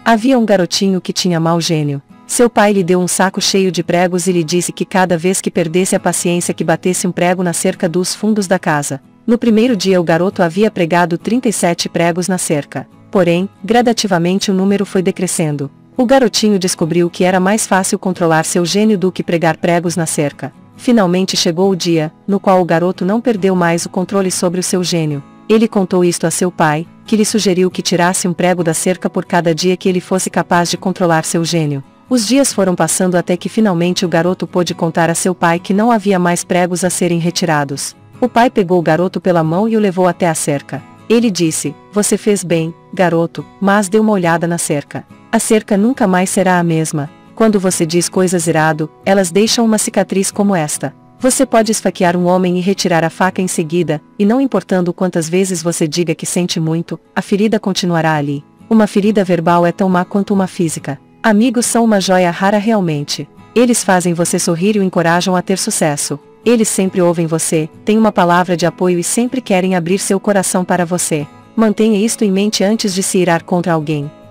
Havia um garotinho que tinha mau gênio. Seu pai lhe deu um saco cheio de pregos e lhe disse que cada vez que perdesse a paciência que batesse um prego na cerca dos fundos da casa. No primeiro dia o garoto havia pregado 37 pregos na cerca. Porém, gradativamente o número foi decrescendo. O garotinho descobriu que era mais fácil controlar seu gênio do que pregar pregos na cerca. Finalmente chegou o dia, no qual o garoto não perdeu mais o controle sobre o seu gênio. Ele contou isto a seu pai, que lhe sugeriu que tirasse um prego da cerca por cada dia que ele fosse capaz de controlar seu gênio. Os dias foram passando até que finalmente o garoto pôde contar a seu pai que não havia mais pregos a serem retirados. O pai pegou o garoto pela mão e o levou até a cerca. Ele disse: "Você fez bem, garoto, mas dê uma olhada na cerca. A cerca nunca mais será a mesma. Quando você diz coisas irado, elas deixam uma cicatriz como esta. Você pode esfaquear um homem e retirar a faca em seguida, e não importando quantas vezes você diga que sente muito, a ferida continuará ali. Uma ferida verbal é tão má quanto uma física. Amigos são uma joia rara realmente. Eles fazem você sorrir e o encorajam a ter sucesso. Eles sempre ouvem você, têm uma palavra de apoio e sempre querem abrir seu coração para você. Mantenha isto em mente antes de se irar contra alguém.